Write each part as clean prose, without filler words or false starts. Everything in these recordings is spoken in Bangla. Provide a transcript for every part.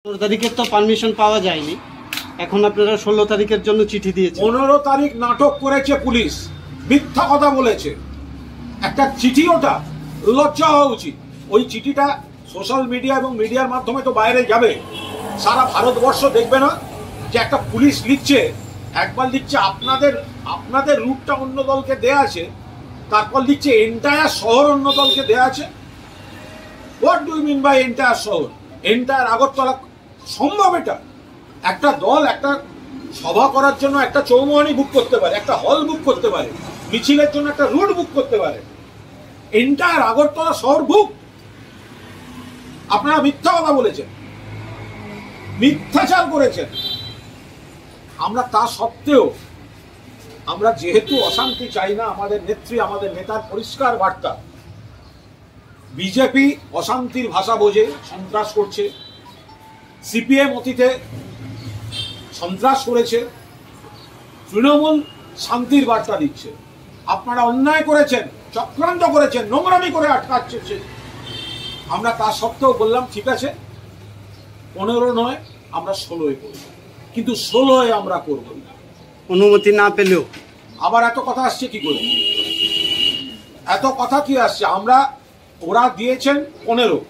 তারিখের তো পারমিশন পাওয়া যায়নি, এখন আপনারা 16 তারিখের জন্য চিঠি দিয়েছেন। 15 তারিখ নাটক করেছে পুলিশ, মিথ্যা কথা বলেছে। একটা চিঠি, ওটা লজ্জা হওয়া উচিত। ওই চিঠিটা সোশ্যাল মিডিয়া এবং মিডিয়ার মাধ্যমে তো বাইরে যাবে, সারা ভারতবর্ষ দেখবে না যে একটা পুলিশ লিখছে। একবার লিখছে আপনাদের রুটটা অন্য দলকে দেয়া আছে, তারপর লিখছে এন্টায়ার শহর অন্য দলকে দেয়া আছে। What do you mean by entire শহর? এন্টায়ার আগরতলা সম্ভব? এটা একটা দল একটা সভা করার জন্য একটা চৌমুহনী বুক করতে পারে, একটা হল বুক করতে পারে, মিছিলের জন্য একটা রুট বুক করতে পারে। এন্টায়ার আগরতলা শহর বুক? আপনারা মিথ্যা কথা বলেছেন, মিথ্যাচার করেছেন। আমরা তা সত্ত্বেও, আমরা যেহেতু অশান্তি চাই না, আমাদের নেত্রী, আমাদের নেতার পরিষ্কার বার্তা, বিজেপি অশান্তির ভাষা বোঝে, সন্ত্রাস করছে, সিপিএম অতীতে সন্ত্রাস করেছে, তৃণমূল শান্তির বার্তা দিচ্ছে। আপনারা অন্যায় করেছেন, চক্রান্ত করেছেন, নোংরামি করে আটকাচ্ছে। আমরা তা সত্ত্বেও বললাম ঠিক আছে, 15 নয়, আমরা 16 করব, কিন্তু 16 আমরা করব না। অনুমতি না পেলেও আবার এত কথা আসছে কি করে? এত কথা কি আসছে? ওরা দিয়েছেন 15,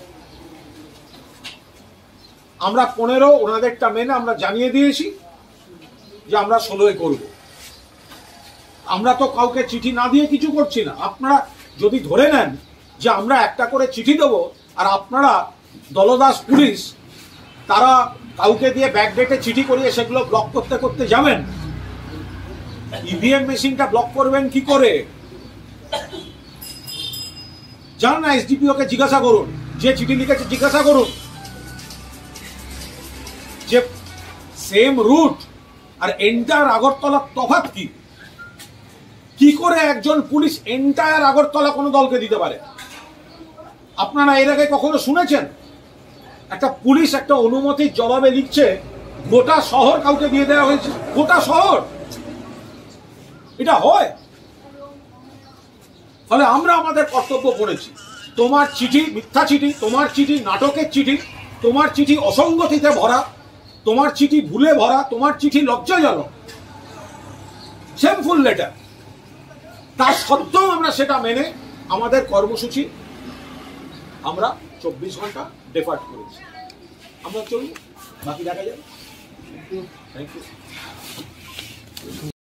আমরা 15, ওনাদেরটা মেনে আমরা জানিয়ে দিয়েছি যে আমরা 16 করব। আমরা তো কাউকে চিঠি না দিয়ে কিছু করছি না। আপনারা যদি ধরে নেন যে আমরা একটা করে চিঠি দেবো, আর আপনারা দলদাস পুলিশ তারা কাউকে দিয়ে ব্যাকডেটে চিঠি করিয়ে সেগুলো ব্লক করতে করতে যাবেন, ইভিএম মেশিনটা ব্লক করবেন কি করে? জান না, এসডিপিও কে জিজ্ঞাসা করুন, যে চিঠি লিখেছে জিজ্ঞাসা করুন যে সেম রুট আর এন্টায়ার আগরতলা তফাৎ কি? কি করে একজন পুলিশ এন্টায়ার আগরতলা কোনো দলকে দিতে পারে? আপনারা এর আগে কখনো শুনেছেন? একটা পুলিশ একটা অনুমতির জবাবে লিখছে গোটা শহর কাউকে দিয়ে দেওয়া হয়েছে, গোটা শহর। এটা হয়? ফলে আমরা আমাদের কর্তব্য করেছি। তোমার চিঠি মিথ্যা চিঠি, তোমার চিঠি নাটকের চিঠি, তোমার চিঠি অসঙ্গতিতে ভরা, তোমার চিঠি ভুলে ভরা, তোমার চিঠি লজ্জাজনক, শেমফুল লেটার। তার সত্ত্বেও আমরা সেটা মেনে আমাদের কর্মসূচি আমরা 24 ঘন্টা ডেফার্ট করেছি। আমরা চলব, বাকি দেখা যাবে। Thank you.